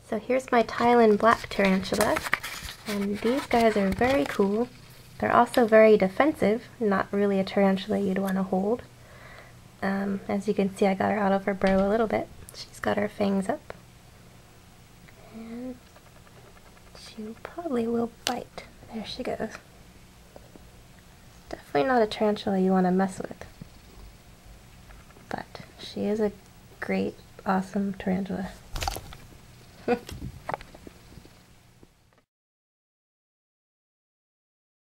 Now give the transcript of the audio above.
So here's my Thailand black tarantula, and these guys are very cool. They're also very defensive, not really a tarantula you'd want to hold. As you can see, I got her out of her burrow a little bit. She's got her fangs up. And she probably will bite. There she goes. Definitely not a tarantula you want to mess with. But she is a great, awesome tarantula.